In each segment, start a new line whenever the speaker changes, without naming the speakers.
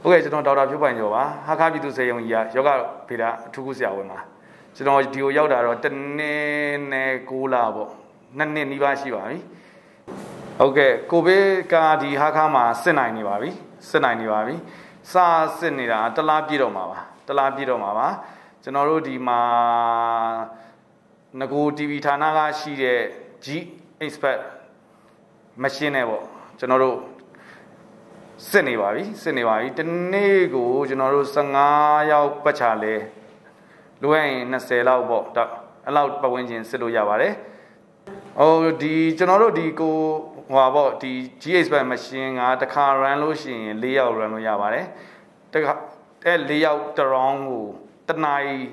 Ok, chúng tôi đào tạo phải nhiều mà, học cái gì xây dựng gì à, yoga phải là thu hút xã hội mà, chúng tôi điều giáo đào tạo tên này cố là bộ, nên nên đi vào xí vào. Ok, cô bé cái đi học mà sinh này đi vào, sinh này đi vào, sa sinh này là tất cả biết rồi mà, chúng tôi đi mà, nó có TV thằng nào cái xí cái G expert machine này bộ, chúng tôi sinh này vào, tên này cô chúng tôi sang nhau bắt chả lẽ, lúc ấy nó sẽ lao bộ, lao bảo vệ nhân sự lo vào đấy. Đi chúng tôi đi cô hòa bộ đi GS machine à, tất cả run luôn xin layout run luôn vào đấy, tất cả layout terrain của tất này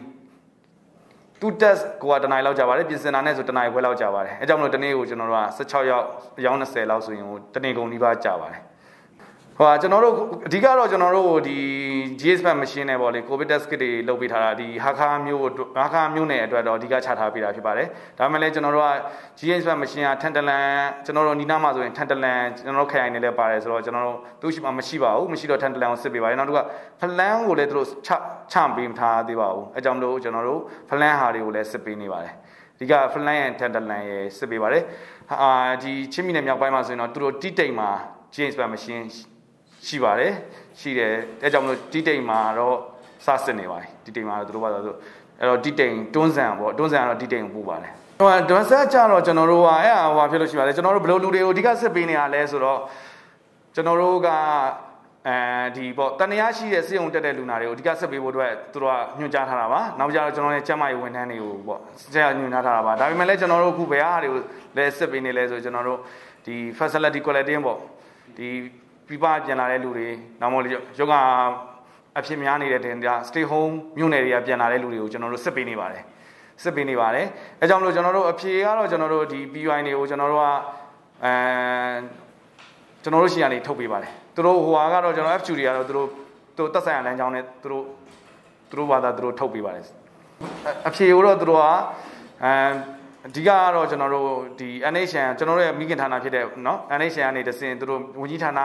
tu test của tất này lao vào đấy, business này rồi tất này của lao vào đấy, trong lúc tất này của chúng tôi sẽ cho nhau nó sẽ lao xuống, tất này cũng đi vào vào đấy. Chúng tôi đi cái đó chúng tôi đi GS machine này bảo là COVID test cái lâu bị thara đi học miu này đó đi cái chát thà bị ra phải đấy. Đó mà lấy chúng tôi GS machine thanh tân là chúng tôi đi nam rồi thanh tân là chúng tôi khai này là bảo rồi chúng tôi tôi chỉ màမရှိတော့thanh tân là sẽ bị vậy. Nó đúng phần lan của lấy tôi chạm bị thà đi vào. Trong đó chúng tôi phần lan hà đi của lấy sẽ bị này vậy. Đi cái phần lan thanh tân là sẽ bị vậy. Đi chỉ mình làm bài mà rồi nó tôi đi đây mà GS machineရှိပါတယ်ရှိတယ်အဲကြောင့်မလို့တီးတိမ်မှာတော့စစစ်နေပါတယ်တီးတိမ်မှာတော့တို့ဘာလို့အဲ့တော့တီးတိမ်တွန်းဆန်ပေါ့တွန်းဆန်ကတော့တီးတိမ်ကိုပို့ပါတယ်ဟိုဒွန်ဆက်ကြတော့ကျွန်တော်တို့ကအဲ့ဟာဟိုဖြစ်လို့ရှိပါတယ်ကျွန်တော်တို့ဘယ်လိုလူတွေကိုအဓိကစစ်ပေးနေတာလဲဆိုတော့ကျွန်တော်တို့ကဒီပေါ့တန်တရားရှိတဲ့စေုံတက်တဲ့လူနာတွေကိုအဓိကစစ်ပေးဖို့အတွက်သူတို့ကညွှန်ကြားထားတာပါနောက်ကြတော့ကျွန်တော်လည်းကျန်းမာရေးဝန်ထမ်းတွေကိုပေါ့ဆရာညွှန်ကြားထားတာပါဒါပေမဲ့လည်းကျွန်တော်တို့အခုဘယ်ဟာတွေကိုလည်းစစ်ပေးနေလဲဆိုကျွန်တော်တို့ဒီ facility quarantine ပေါ့ဒီပြပပြန်လာတဲ့လူတွေနောက်မှယောဂအဖြစ်များနေတဲ့တင်ပြ stay home မြို့နယ်တွေကပြန်လာတဲ့လူတွေကိုကျွန်တော်တို့စစ်ပေးနေပါတယ်အဲကြောင့်မလို့ကျွန်တော်တို့အဖြေကတော့ကျွန်တော်တို့ဒီ PUI တွေကိုကျွန်တော်တို့ကကျွန်တော်တို့ရှေ့ကနေထုတ်ပေးပါတယ်သူတို့ဟိုဟာကတော့ကျွန်တော် FQ တွေကတော့သူတို့တက်ဆိုင်ရလမ်းကြောင်းနဲ့သူတို့ဘာသာသူတို့ထုတ်ပေးပါတယ်အဖြေကိုတော့သူတို့ကအဓိကကတော့ကျွန်တော်တို့ဒီ NHN ကျွန်တော်တို့ရဲ့မိခင်ဌာနဖြစ်တဲ့เนาะ NHN ကနေတစင်သူတို့ဝန်ကြီးဌာန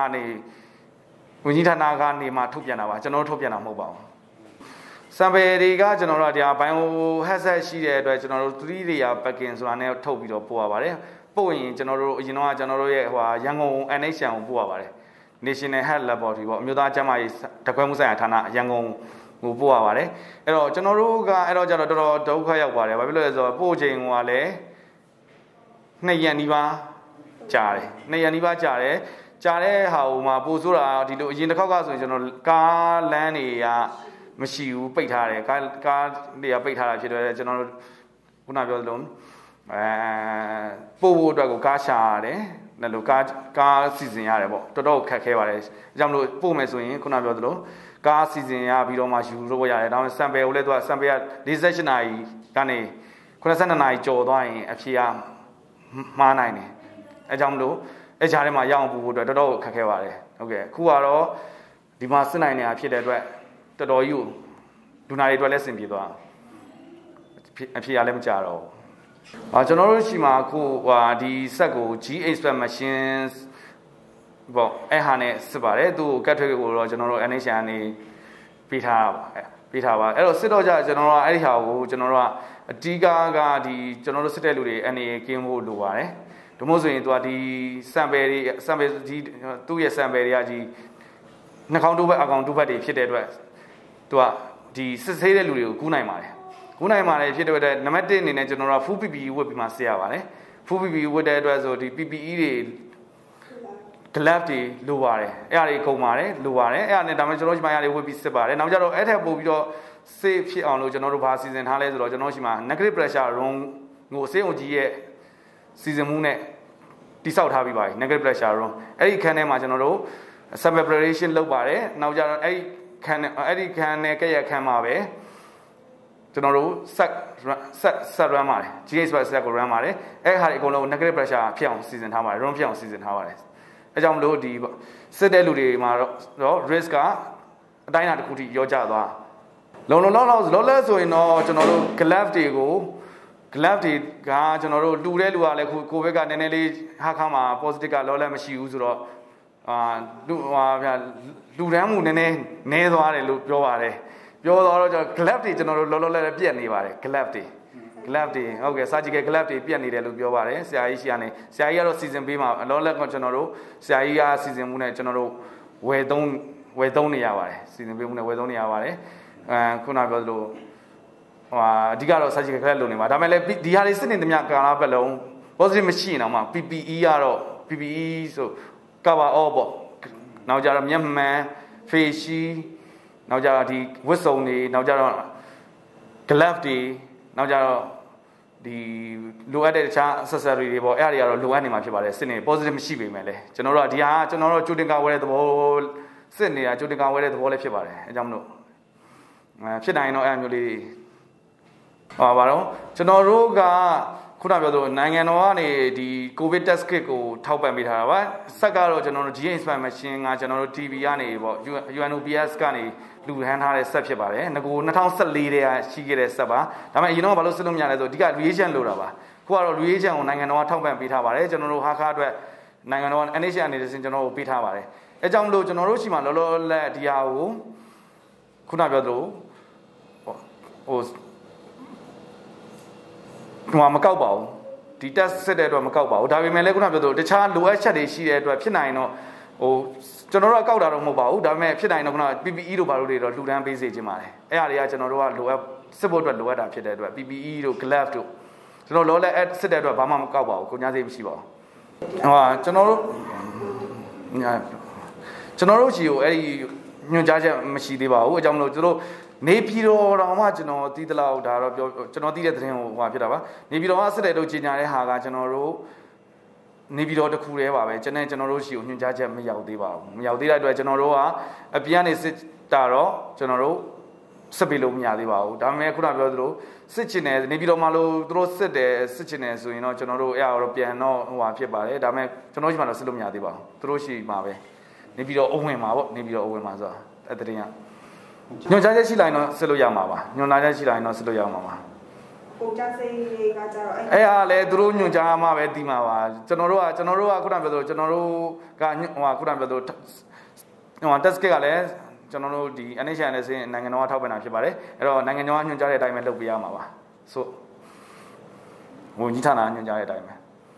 ကနေမှထုတ်ပြန်တာပါကျွန်တော်တို့ထုတ်ပြန်တာမဟုတ်ပါဘူးစံပယ်တွေကကျွန်တော်တို့ဒီဘိုင်ယိုဟက်ဆက်ရှိတဲ့အတွက်ကျွန်တော်တို့3 layer packing ဆိုတာနဲ့ထုတ်ပြီးတော့ပို့ရပါတယ်ပို့ရင်ကျွန်တော်တို့အရင်တော့ကျွန်တော်တို့ရဲ့ဟိုရန်ကုန် NHN ကိုပို့ရပါတယ် National Health Laboratory ပေါ့အမျိုးသားကျန်းမာရေးဓာတ်ခွဲမှုဆိုင်ရာဌာနရန်ကုန်ကိုပို့ရပါတယ်အဲ့တော့ကျွန်တော်တို့ကအဲ့တော့ကျတော့တော်တော်ဒုက္ခရောက်ပါတယ်ဘာဖြစ်လို့လဲဆိုတော့ပို့ချိန်ကလည်း2 ရက်နီးပါးကြာတယ်2 ရက်နီးပါးကြာတဲ့ဟာဟိုမှာပို့ဆိုတာဒီလိုအရင်တစ်ခေါက်ကဆိုရင်ကျွန်တော်ကားလမ်းတွေကမရှိဘူးပိတ်ထားတယ်ကားတွေကပိတ်ထားတာဖြစ်တယ်ကျွန်တော်တို့ခုနပြောသလိုပို့ဖို့အတွက်ကိုကားရှာရတယ်လည်းလို့ကားစီစဉ်ရတယ်ပေါ့တော်တော်ခက်ခဲပါတယ်အဲကြောင့်မလို့ပို့မယ်ဆိုရင်ခုနပြောသလိုကားစီစဉ်ရပြီးတော့မှယူလို့ရတယ်ဒါပေမဲ့ sample ကိုလည်းသူက sample က48နာရီကနေ82နာရီကျော်သွားရင်အဖြေကမှားနိုင်တယ်အဲကြောင့်မလို့အဲကြားထဲမှာရအောင်ပို့ဖို့အတွက်တော်တော်ခက်ခဲပါတယ်ဟုတ်ကဲ့အခုကတော့ဒီမှာစစ်နိုင်နေတာဖြစ်တဲ့အတွက်တော်တော်ကြီးကိုလူနာတွေအတွက်လည်းစင်ပြေသွားအဖြေရလည်းမကြတော့ဘူးကျွန်တော်တို့ရှိမှာအခုဒီဆက်ကို GH machines ပေါ့အဲ့ဟာနဲ့စစ်ပါတယ်သူ့ကိုကတ်ထွေးကိုတော့ကျွန်တော်တို့ NHN ကနေပေးထားပါအဲ့တော့စစ်တော့ကြကျွန်တော်တို့အဲ့ဒီဟာကိုကျွန်တော်တို့ကအတီးကားကဒီကျွန်တော်တို့စစ်တဲ့လူတွေအနေကင်းဖို့လိုပါတယ်ဒါမှမဟုတ်ဆိုရင်သူကဒီ sample ဒီသူ့ရဲ့ sample တွေကဒီနှာခေါင်းတိုးဘက်အကောင်တိုးဘက်တွေဖြစ်တဲ့အတွက်သူကဒီစစ်ဆေးတဲ့လူတွေကိုကူးနိုင်ပါတယ်ဖြစ်တဲ့အတွက်နံပါတ်1အနေနဲ့ကျွန်တော်တို့ full PPE ဝတ်ပြီးမှဆေးရပါတယ် full PPE ဝတ်တဲ့အတွက်ဆိုဒီ PPE တွေ glove တွေလိုပါတယ်အဲ့အရာတွေကုန်ပါတယ်လိုပါတယ်အဲ့အရာနဲ့ဒါမှကျွန်တော်တို့ဒီမှာအရာတွေဝတ်ပြီးစစ်ပါတယ်နောက်ကြတော့အဲ့ထက်ပို့ပြီးတော့ safe ဖြစ်အောင်လို့ကျွန်တော်တို့ဘာစီစဉ်ထားလဲဆိုတော့ကျွန်တော်တို့ရှိမှာ negative pressure room ကိုအစိမ်းအုံကြီးရဲ့စီစဉ်မှုနဲ့တိစောက်ထားပြီးပါပြီ negative pressure room အဲ့ဒီခန်းထဲမှာကျွန်တော်တို့ sample preparation လုပ်ပါတယ်နောက်ကြတော့အဲ့ဒီခန်းနဲ့ကဲ့ရဲ့ခန်းမှာပဲကျွန်တော်တို့ set run ပါတယ် GH set ကို run ပါတယ်အဲ့ဟာဒီအကုန်လုံး negative pressure ဖြစ်အောင်စီစဉ်ထားပါတယ် room ဖြစ်အောင်စီစဉ်ထားပါတယ်အဲကြောင့်မလို့ဒီစစ်တဲ့လူတွေမှာတော့ risk ကအတိုင်းအတာတစ်ခုထိရောကျသွားလောလောဆိုရင်တော့ကျွန်တော်တို့ glove တွေကကျွန်တော်တို့တူတဲ့လူကလည်းကိုဗစ်ကနည်းနည်းလေးဟာခါမှာ positive ကလောလက်မရှိဘူးဆိုတော့လူတန်းမှုနည်းနည်းနဲသွားတယ်လို့ပြောပါတယ်ပြောတော့ကျွန်တော် glove တွေကျွန်တော်တို့လောလောလတ်လတ်ပြက်နေပါတယ် glove တွေဟုတ်ကဲ့ surgical glove တွေပြက်နေတယ်လို့ပြောပါတယ်ဆရာကြီးရှိရနေဆရာကြီးကတော့ season ပေးမှာလောလောလတ်ကကျွန်တော်တို့ဆရာကြီးက season မှုနဲ့ကျွန်တော်တို့ဝယ်သုံးနေရပါတယ် season ပေးမှုနဲ့ဝယ်သုံးနေရပါတယ်ခုနပြောသလိုအဓိကတော့ surgical glove လုပ်နေပါဒါပေမဲ့လည်းဒီဟာတွေစစ်နေသမျှကာလပတ်လုံး positive မရှိရင်တော့မှ PPE ကတော့ PPE ဆို cover all ပေါ့နောက်ကြတော့မျက်မှန် face shield နောက်ကြတော့ဒီဝတ်စုံတွေနောက်ကြတော့ glove တွေနောက်ကြတော့ဒီလိုအပ်တဲ့တခြား accessory တွေပေါ့အဲ့ဒါတွေကတော့လိုအပ်နေမှာဖြစ်ပါတယ်စစ်နေ positive မရှိပေမဲ့လည်းကျွန်တော်တို့ကဒီဟာကျွန်တော်တို့ကြိုတင်ကာဝယ်တဲ့သဘောစစ်နေတာကြိုတင်ကာဝယ်တဲ့သဘောလည်းဖြစ်ပါတယ်အဲကြောင့်မလို့ဖြစ်နိုင်တော့အဲ့မျိုးလေးပါတော့ကျွန်တော်တို့ကခုနပြောသလိုနိုင်ငံတော်ကနေဒီ COVID test kit ကိုထောက်ပံ့ပေးထားတာပါဆက်ကတော့ကျွန်တော်တို့ GE Inspire Machine ကကျွန်တော်တို့ TV ကနေပေါ့ UNOPS ကနေလူဟန်ထားတဲ့ဆက်ဖြစ်ပါတယ်ငကို2014တည်းကရှိခဲ့တဲ့ဆက်ပါဒါပေမဲ့အရင်တော့ဘာလို့စစ်လို့မရလဲဆိုအဓိက reagent လိုတာပါခုကတော့ reagent ကိုနိုင်ငံတော်ကထောက်ပံ့ပေးထားပါတယ်ကျွန်တော်တို့ဟာခါအတွက်နိုင်ငံတော်က NHS အနေနဲ့ကျွန်တော်တို့ပေးထားပါတယ်အဲကြောင့်မလို့ကျွန်တော်တို့ရှိမှလောလောလတ်ဒီဟာကိုခုနပြောသလိုမကောက်ပါဘူးဒီ test စစ်တဲ့အတွက်မကောက်ပါဘူးဒါပေမဲ့လည်းခုနပြောသလိုတခြားလိုအပ်ချက်တွေရှိတဲ့အတွက်ဖြစ်နိုင်တော့ကျွန်တော်တို့ကကောက်တာတော့မဟုတ်ပါဘူးဒါပေမဲ့ဖြစ်နိုင်တော့ခုန PPE တို့ဘာလို့တွေတော့လှူဒန်းပေးစေချင်ပါတယ်အဲ့အရာတွေကကျွန်တော်တို့ကလိုအပ်စစ်ဖို့အတွက်လိုအပ်တာဖြစ်တဲ့အတွက် PPE တို့ glove တို့ကျွန်တော်လောလက်စစ်တဲ့အတွက်ဘာမှမကောက်ပါဘူးကိုညာစိတ်မရှိပါဘူးကျွန်တော်တို့ရှိကိုအဲ့ဒီညွှန်ကြားချက်မရှိသေးပါဘူးအကြောင်းမလို့ကျွန်တော်နေပြည်တော်တော်မှကျွန်တော်တီးတလောက်ဒါတော့ပြောကျွန်တော်တီးတဲ့သတင်းကိုဖြစ်တာပါနေပြည်တော်ကစစ်တဲ့တို့ကြီးညာတဲ့ဟာကကျွန်တော်တို့နေပြည်တော်တစ်ခုတည်းပါပဲကျွန်တော်တို့ရှိကိုညွှန်ကြားချက်မရောက်သေးပါဘူးမရောက်သေးတဲ့အတွက်ကျွန်တော်တို့ကအပြန်နေစစ်တာတော့ကျွန်တော်တို့စစ်ပေးလို့မရသေးပါဘူးဒါပေမဲ့ခုနပြောသလိုစစ်ချင်တယ်နေပြည်တော်မှာလို့သူတို့စစ်ချင်တယ်ဆိုရင်တော့ကျွန်တော်တို့အဲ့အရောပြန်တော့ဖြစ်ပါတယ်ဒါပေမဲ့ကျွန်တော်ရှိမှတော့စစ်လို့မရသေးပါဘူးသူတို့ရှိမှာပဲနေပြည်တော်အဝင်မှာပေါ့နေပြည်တော်အဝင်မှာဆိုတာအဲ့တည်းကညွှန်ကြားချက်ရှိလိုက်တော့စစ်လို့ရမှာပါညွှန်ကြားချက်ရှိလိုက်တော့စစ်လို့ရမှာပါ
ပုံကြစိတ်ကကြတော့
အဲ့ဟာလေသူတို့ညွှန်ကြားမှာပဲတီးမှာပါကျွန်တော်တို့ကခုနပြောသလိုကျွန်တော်တို့ကခုနပြောသလိုtest kit ကလည်းကျွန်တော်တို့ဒီ NHS နဲ့စဉ်နိုင်ငံတော်ကထောက်ပံ့တာဖြစ်ပါတယ်အဲ့တော့နိုင်ငံတော်ကညွှန်ကြားတဲ့အတိုင်းပဲလုပ်ပေးရမှာပါဆိုဝန်ကြီးဌာနညွှန်ကြားတဲ့အတိုင်းပဲ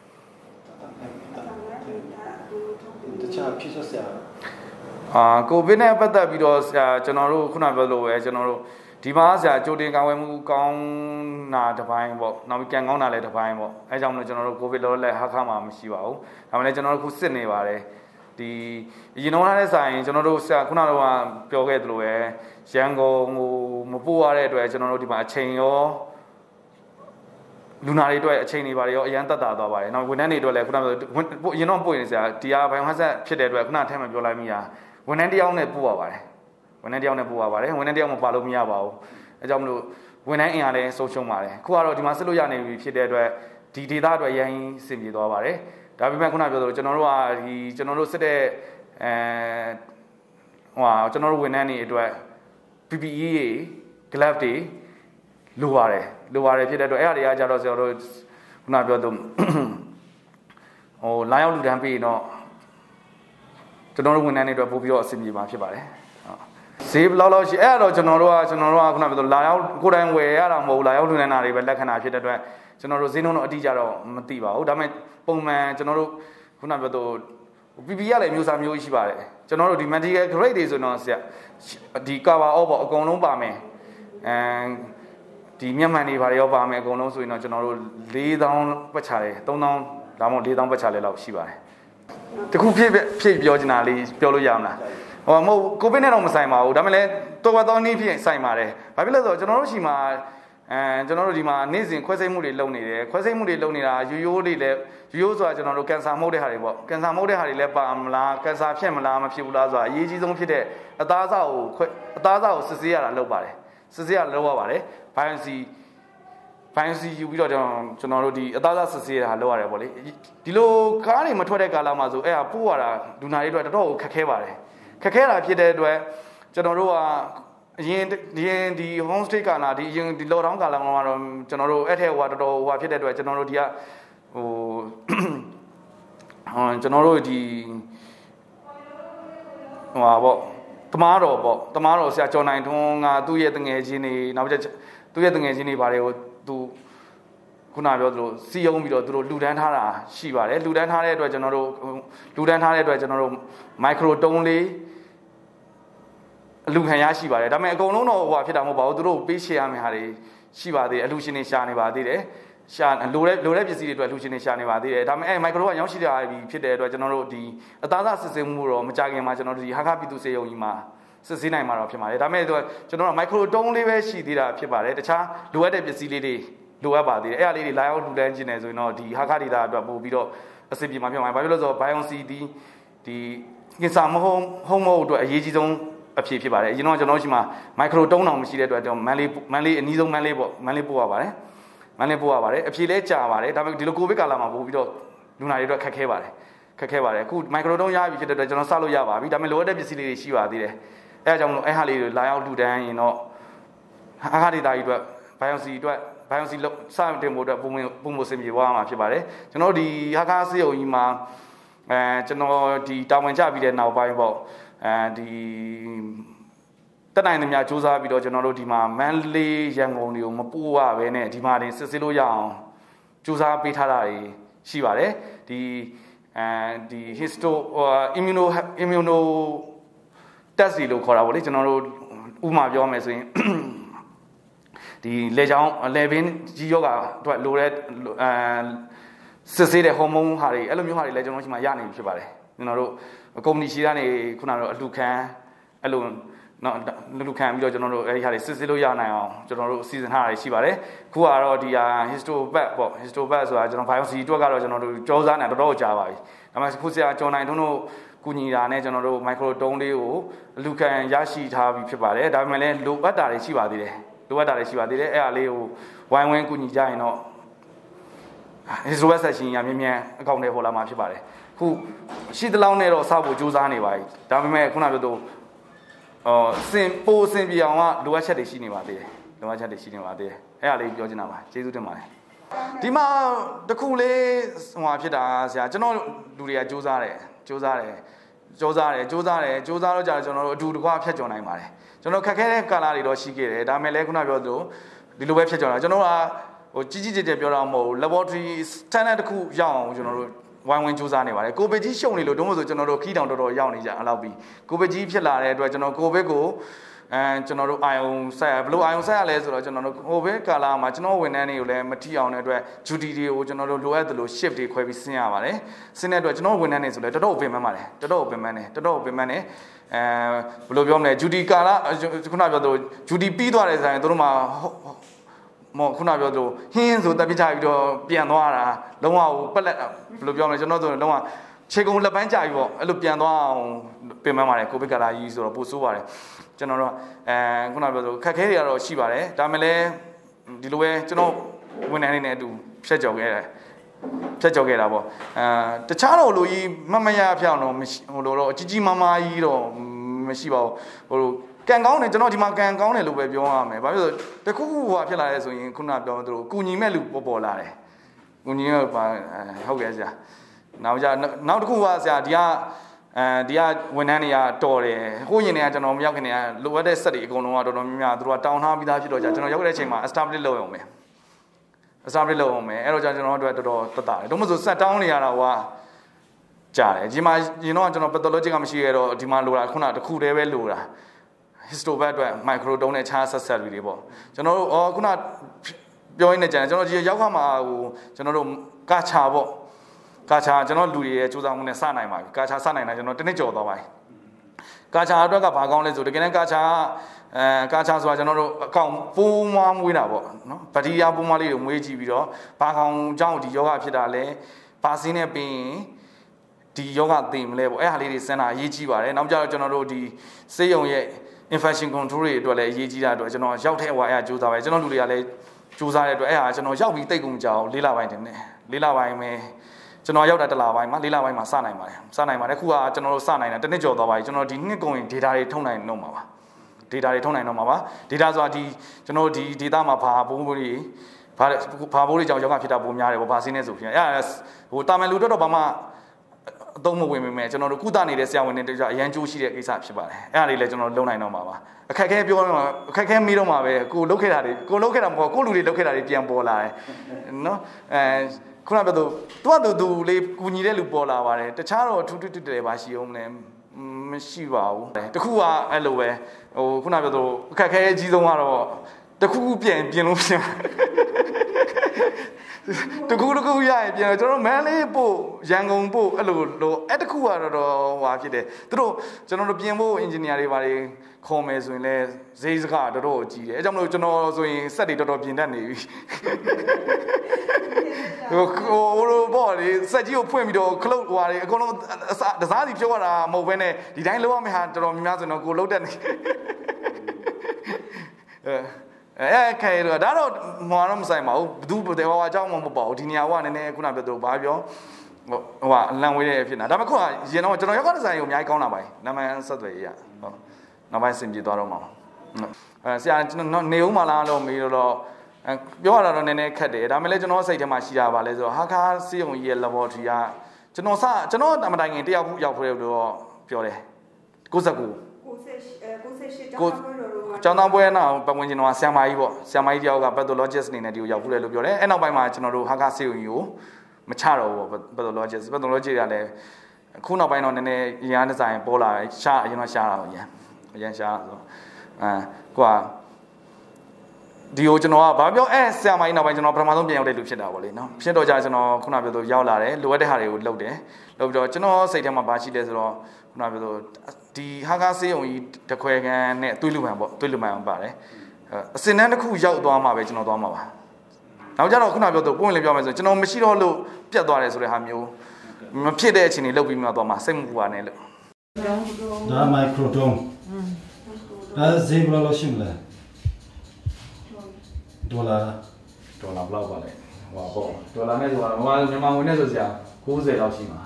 တခြားဖြစ်ဆက်ဆရာ
ကိုဗစ်နဲ့ပတ်သက်ပြီးတော့ကျွန်တော်တို့ခုနပြောလို့ပဲကျွန်တော်တို့ဒီမှာဆရာကြိုတင်ကာဝယ်မှုကောင်းတာတစ်ပိုင်းပေါ့နောက်ပြီးကံကောင်းတာလည်းတစ်ပိုင်းပေါ့အဲကြောင့်မလို့ကျွန်တော်တို့ကိုဗစ်လောလက်ဟာခါမှမရှိပါဘူးဒါမှလည်းကျွန်တော်တို့ခုစစ်နေပါတယ်ဒီရင်တော့တဲ့ဆိုင်ကျွန်တော်တို့ဆရာခုနကတော့ပြောခဲ့သလိုပဲရန်ကုန်ကိုမပို့ရတဲ့အတွက်ကျွန်တော်တို့ဒီမှာအချိန်ရောလူနာတွေအတွက်အချိန်တွေပါတယ်ရောအရန်တက်တာသွားပါတယ်နောက်ဝန်ထမ်းတွေအတွက်လည်းခုနကရင်တော့ပို့ရင်ဆရာဒီဟာဘိုင်ဟက်ဆက်ဖြစ်တဲ့အတွက်ခုနထဲမှာပြောလိုက်မိတာဝန်ထမ်းတယောက်နဲ့ပို့ရပါတယ်ဝန်ထမ်းတယောက်နဲ့ပို့ရပါတယ်ဝန်ထမ်းတယောက်မပါလို့မရပါဘူးအဲကြောင့်မလို့ဝန်ထမ်းအင်အားလည်းဆုံးရှုံးပါတယ်ခုကတော့ဒီမှာစစ်လို့ရနေပြီဖြစ်တဲ့အတွက်ဒီဒေသအတွက်ရန်စင်ပြေသွားပါတယ်ဒါပေမဲ့ခုနပြောသလိုကျွန်တော်တို့ကဒီကျွန်တော်တို့စစ်တဲ့ကျွန်တော်တို့ဝန်ထမ်းတွေအတွက် PPE တွေ glove တွေလိုပါတယ်ဖြစ်တဲ့အတွက်အဲ့အရာတွေကကြတော့ကျွန်တော်တို့ခုနပြောသူလာရောက်လူတန်းပြီးတော့ကျွန်တော်တို့ဝန်ထမ်းတွေအတွက်ပို့ပြီးတော့အဆင်ပြေမှာဖြစ်ပါတယ်ဈေးဘယ်လောက်ရှိအဲ့တော့ကျွန်တော်တို့ကခုနပြောလာရောက်ကိုယ်တိုင်ဝယ်ရတာမဟုတ်ဘူးလာရောက်လူတန်းတာတွေပဲလက်ခံတာဖြစ်တဲ့အတွက်ကျွန်တော်တို့ဈေးနှုန်းတော့အတိအကျတော့မသိပါဘူးဒါပေမဲ့ပုံမှန်ကျွန်တော်တို့ခုနပြောသူ PP ရလည်းမျိုးစားမျိုးရှိပါတယ်ကျွန်တော်တို့ဒီ medical grade တွေဆိုတော့ဆရာဒီ cover all ပေါ့အကုန်လုံးပါမယ်ဒီမျက်မှန်တွေဘာတွေရောပါမယ်အကုန်လုံးဆိုရင်တော့ကျွန်တော်တို့4000ပတ်ချာတယ်3000ဒါမှမဟုတ်4000ပတ်ချာလဲလောက်ရှိပါတယ်တခုဖြည့်ပြောချင်တာလေးပြောလို့ရမလားမဟုတ်ကိုဗစ်နဲ့တော့မဆိုင်ပါဘူးဒါပေမဲ့လည်းတော်နည်းဖြင့်ဆိုင်ပါတယ်ဘာဖြစ်လဲဆိုတော့ကျွန်တော်တို့ရှိမှာကျွန်တော်တို့ဒီမှာနေ့စဉ်ခွဲစိတ်မှုတွေလုပ်နေတယ်ခွဲစိတ်မှုတွေလုပ်နေတာရိုးလေးလည်းရိုးဆိုတာကျွန်တော်တို့ကင်ဆာမဟုတ်တဲ့ဟာတွေပေါ့ကင်ဆာမဟုတ်တဲ့ဟာတွေလည်းပါမလားကင်ဆာဖြစ်မလားမဖြစ်ဘူးလားဆိုတာအရေးကြီးဆုံးဖြစ်တဲ့အသားအစာကိုစစ်ဆေးရတာလုပ်ပါတယ်စစ်ဆေးရလုပ်ရပါတယ်ဘိုင်ယိုစီယူပြီးတော့ကျွန်တော်တို့ဒီအသားအစာစစ်ဆေးရတာလုပ်ရတယ်ပေါ့လေဒီလိုကားတွေမထွက်တဲ့ကာလမှာဆိုအဲ့ဒါပို့ရတာလူနာတွေအတွက်တော်တော်ခက်ခဲပါတယ်ခက်ခဲတာဖြစ်တဲ့အတွက်ကျွန်တော်တို့ကအရင်ဒီ home stay ကာလဒီအရင်ဒီ lockdown ကာလမှာတော့ကျွန်တော်တို့အဲ့ထဲတော်တော်ဖြစ်တဲ့အတွက်ကျွန်တော်တို့ဒီကကျွန်တော်တို့ဒီ Tomorrow, say, John Nine, 2 years in a genie, now just 2 years in a genie, but to Kunabio, see only to Ludan Hara, Shiva, Ludan Hara, general, Ludan Hara, general, micro only Luhayashi, but I may go no what about the road, Bisham Harry, Shiva, the hallucination about it. Shan and Lure visited to hallucination about it. I mean, micro Yoshi, I be Pide, general D. A Tazas is a muro, Majagi, Majanori, Hakapi to say Oima, Sasina Marapima. I made general micro don't live she did a Pibare, the cha, Luede visited. Luaba, the air lady, loud engineers, you know, the Hakadida, Bobido, a city, my Bibles of Bion CD, the in some home to a Yizon, a Pibare, you know, Janoshima, micro donor, she did Mali, and Nizo Malibu, Malibu, a Pilecha, the Lukubikalama, Bobido, Lunario Kakevare, good microdonia, which is the General Salo Yava, with a melody visited Shiva, the Ehali, Lao Dudan, you know, Hakadida, Bion Sam would have Bumusim Wama Pibare. You know, the Hakasio Ima, and you know, the Tamanjabi now Bible, and the Tanamia Josa Bido General Dima, Manly, Yangonio, Mapua, Vene, Dimari, Cecilo Yang, Josa Pitari, Shivare, the immuno Tasilo Cora, General Uma Yomes. The legend, Levin, Yoga, Loret, Cecilia Homo, Harry, Elomari, legend of my Yanni, Shibare. You know, a company Shirani, Kuna, Lucan, alone, not Lucan, General Cecilia now, General Season Harry, Shibare, who are the histo bad, so I don't know, Piosi, Dogaro, General Josan and the Road Java. I must put John, I don't know, Kunia, General Michael Donleo, Lucan, Yashi, Tavi, Shibare, Damele, Lubata, Shibade. What are she? I leo, why when could you know? His West in Yamia, account for La Machibare, who she the Laune or Sabo Juzani, right? Damame Kunado, same post in Biama, Luacha de Shinima there, Luacha de Shinima there, Early Georginava, Jesu de Mai. Dima, the cool is Wapida, General Duria Josare, Josaro, do the Wapia John Mare. General Kakane Kalari or Shiki, Damelekuna Yodo, the Luweb General, or Gigi de Bioramo, laboratory standard coup young, General, one when Josani, go be shown Lodomo, General Kidon or Yawni, Alabi, go be Pilla, General Covego, and General Ion Saya, Blue Ion Sales, or General Cove, Kala, Machino, when any Matian, Judy, or General Luedlo, shifty Quavisiavare, Senator General, when any is the open money, the open money. Blobione, Judy Kala, Judy Pidores and Roma Mokunabodo, Hins with the Pitago, Pianoara, Loma, Blobione, Loma, Chego La Banjago, Lupiano, Pimamare, Copicala, use or Busuare, General, and Kunabo, Kakeria or Shibare, Damele, Dilue, General, when any do, Shedjo. The channel Louis Mamma Piano, Gigi Mama Iro, Meshibo, or Gangon and Genotima Gangon and Lubio, but the Kuku Appears in Kunado, Kunimelu Popolare, Unio by Hogaza. Now the Kuwas, dia when any Tore, who in Ajanom Yakina, Luade study, Gono, through a town habit, Yogachima, established low me. Sabilo me, Erojan to die. Don't sat down here. Jare, Jima, you know, pathological machine or Dimandura, Kuna, the Kude Velura. Histobad, micro donate has a servible. General, or Kuna, join the General Yakama, General Gacha, General Louis, Chuzam Sanai, Gacha Sanai, General Tenejo, the way. Gacha, Draga Pagon, to the Gacha. Gachas was another account, full one winnable. But he abumali, Muji video, Pakon John, the yoga pedale, passing a being the yoga theme level, Ahli Sena, Yijiwa, and Abja General, the say infection control, to a Yijia, to General Joute, why I choose our General Luria, choose I to air, General Yawi Tegum Jow, Lila White, Lila Wime, General Yoda Lava, Lila Wima Sanai, Kua, General Sanai, and the Nijo, the White, General Dini going, did I tone no more. Data Tona no Mama, data the Didama Paburi, Paburi, Yoga Pita Bumia, or Pasines of yes, Utama Ludo Obama သုံးမဝင်မိမယ်ကျွန်တော်တို့ကုသနေတဲ့ဆရာဝန်တွေတို့အရန်ကျိုးရှိတဲ့ကိစ္စဖြစ်ပါတယ်အဲ့ဒါလေးလည်းကျွန်တော်လုံနိုင်တော့မှာပါအခက်ခဲပြောတော့အခက်ခဲမေးတော့မှာပဲကိုလုတ်ခဲ့တာတွေကိုလုတ်ခဲ့တာမဟုတ်ကိုလူတွေလုတ်ခဲ့တာတွေပြန်ပေါ်လာတယ်နော်ခုနကပြောသူလေးကူညီတဲ့လူပေါ်လာပါတယ်တခြားတော့ထူးထူးတယ်ပါရှိအောင်လည်းမရှိပါဘူးတခုကအဲ့လိုပဲဟိုခုနပြောသူအခက်ခဲအကြီးဆုံးကတော့တခုပြင်လို့ပြင်တခုရရင်ပြန်ကျွန်တော်မန်းလေးပို့ရန်ကုန်ပို့အဲ့လိုအဲ့တခုကတော့ဟွာဖြစ်တယ်သူတို့ကျွန်တော်တို့ပြင်ဖို့ engineer တွေဘာတွေခေါ်မယ်ဆိုရင်လည်းဈေးစကားတော်ကြီးတယ်အဲကြောင့်မလို့ကျွန်တော်ဆိုရင်စက်တွေတော်ပြင်တတ်နေပြီဟိုဘော်လေစက်ကြီးကိုဖွင့်ပြီးတော့ခလုတ်ဟွာတွေအကုန်လုံးတစားစီပြောရတာမဟုတ်ဘဲနဲ့ဒီတိုင်းလောက်ရမယ့်ဟာတော်တော်များများဆိုတော့ကိုလုံးတက်နေခဲတော့ဒါတော့မော်တော့မဆိုင်ပါဘူးဘယ်သူဘယ်ဟောအကြောင်းမှမပေါ့ဒီနေရာကနည်းနည်းခုနပြောသူဘာပြောဟိုအလံဝေးရဲ့ဖြစ်နေတာဒါပေမဲ့ခုကရင်တော့ကျွန်တော်ရောက်ကဒီဇိုင်းကိုအများကြီးကောင်းလာပါပြီနာမည်ဆက်သွယ်ရဟုတ်နောက်ပိုင်းစင်ပြေသွားတော့မှာဆရာကျွန်တော်နေဦးမလားလို့မေးတော့ပြောရတာတော့နည်းနည်းခက်တယ်ဒါပေမဲ့လည်းကျွန်တော်စိတ်ထဲမှာရှိတာပါလဲဆိုတော့ဟာခါစီယုံကြီးရဲ့ laboratory ကကျွန်တော်အမတိုင်ခင်တယောက်ရောက်ဖွဲ့လို့ပြောတယ်ကျောင်းသားပွဲနောက်ပတ်ဝန်းကျင်တော့ဆရာမကြီးပေါ့ဆရာမကြီးတယောက်က pathologist အနေနဲ့ဒီကိုရောက်ဖူးတယ်လို့ပြောတယ်အဲ့နောက်ပိုင်းမှာကျွန်တော်တို့ဟာကဆေးရုံကြီးကိုမချတော့ဘူးပေါ့ pathologist ကလည်းအခုနောက်ပိုင်းတော့နည်းနည်းရန်ဒီဇိုင်းပေါ်လာတယ်ရှားအရင်ကရှားတာပေါ့ရန်ရှားဆိုကိုကဒီကိုကျွန်တော်ကဘာပြောဆရာမကြီးနောက်ပိုင်းကျွန်တော်ပထမဆုံးပြန်ရောက်တဲ့လူဖြစ်တာပေါ့လေနော်ဖြစ်တော့ကြာကျွန်တော်ခုနပြောလို့ရောက်လာတယ်လိုအပ်တဲ့ဟာတွေကိုလုပ်တယ်လုပ်ပြီးတော့ကျွန်တော်စိတ်ထဲမှာဘာရှိလဲဆိုတော့ခုနပြောလို့ဒီဟာကားဆေးရုံကြီးတခွဲကန်နဲ့သွေးလူမှန်ပေါ့သွေးလူမှန်အောင်ပါတယ်အစင်တန်းတစ်ခုရောက်သွားမှာပဲကျွန်တော်သွားမှာပါနောက်ကြတော့ခုနပြောတော့ပုံလင်းပြောမယ်ဆိုကျွန်တော်မရှိတော့လို့ပြတ်သွားတယ်ဆိုတဲ့ဟာမျိုးမဖြစ်တဲ့အချိန်တွေလောက်ပြီးမှသွားမှာစိတ်မပူပါနဲ့လို့
ဒါမိုက်ခရိုဒုံဒါဈေးဘယ်လိုရှိမလဲဒေါ်လာ
ဘယ်လောက်ပါလဲဟိုပေါ့ဒေါ်လာနဲ့ဆိုတာမြန်မာငွေနဲ့ဆိုစရာ90လောက်ရှိမှာ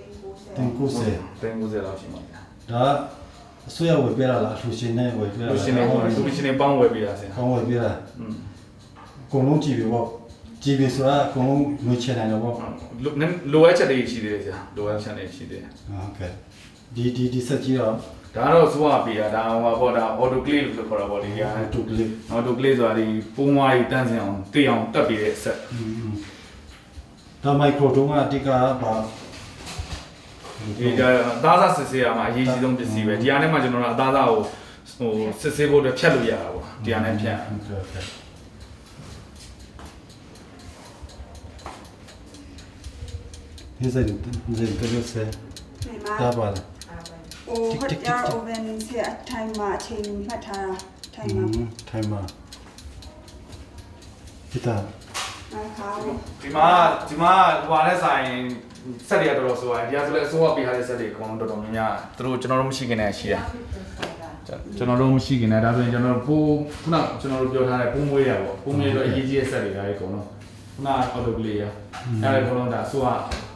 90
လောက်ရှိမှာ
ဒါအစိုးရဝယ်ပြတာလားအလှူရှင်နဲ့ဝယ်ပြတာ
လားအလှူရှင်နဲ့ပေါင်းဝယ်ပြတာဆရာ
ပေါင်းဝယ်ပြတာအကုန်လုံးကြည့်ပြီပေါ့ကြည့်ပြီဆိုတာအကုန်လုံးငွေချနိုင်တော့ပေါ့
လိုအပ်ချက်တွေရှိသေးတယ်ဆရာလိုအပ်ချက်တွေရှိသေးတယ်
ဟုတ်ကဲ့ဒီစက်ကြီးတော့
ဒါတော့စိုးရပေးတာဒါဟိုပေါ့ဒါ autoclave လို့ခေါ်တာပေါ့လေ။ autoclave ဆိုတာဒီပုံဝါးကြီးတန်းစင်အောင်တိအောင်တက်ပြီးတဲ့အဆက်
။ဒါမိုက်ခရိုတုံးကအတိကပါ
ဒီသားစားစစ်ဆေးရမှာအရေးကြီးဆုံးပစ္စည်းပဲဒီဟာနဲ့မှကျွန်တော်တို့အသားစားကိုဟိုစစ်ဆေးဖို့အတွက်ဖြတ်လို့ရတာပေါ့ဒီဟာနဲ့ဖြတ်
ဒီစက်တော့ဆဲဒါပါလား
ဟိုဟတ်တာ oven ဆီအထိုင်မှာအချိန်မှတ်ထားတာထိုင်
မှာဒီတာ
ဒီမှာဟိုလည်းဆိုင်ဆက်ရတော့ဆိုရင်ဒီကဆိုလည်းအစိုးရပေးထားတဲ့ဆက်တွေအကုန်လုံးတော်တော်များများသူတို့ကျွန်တော်တို့မရှိခင်နဲ့ရှိတာကျွန်တော်တို့မရှိခင်နဲ့ဒါဆိုရင်ကျွန်တော်ပိုးခုနကျွန်တော်တို့ပြောထားတဲ့ပိုးမွေးရပေါ့ပိုးမွေးတော့အရေးကြီးတဲ့ဆက်တွေဒါတွေအကုန်လုံးခုန autoclave ရဒါတွေအကုန်လုံးဒါအစိုးရ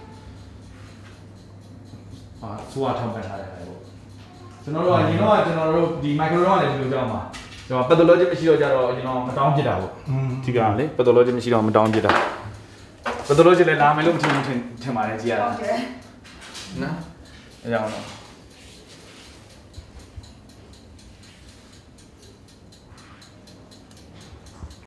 ထောက်ပံ့ထားတယ်ပေါ့ကျွန်တော်တို့အရင်တော့ကျွန်တော်တို့ဒီ micro တော့လည်းဒီလိုကြောင်းပါကျွန်တော် pathology မရှိတော့ကြတော့ကျွန်တော်မတောင်းပြတာပေါ့ဒီကလေ pathology မရှိတော့မတောင်းပြတာ pathology လည်းလာမယ်လို့မထင်ပါတယ်ကြည်ရတာနော်အဲကြောင့်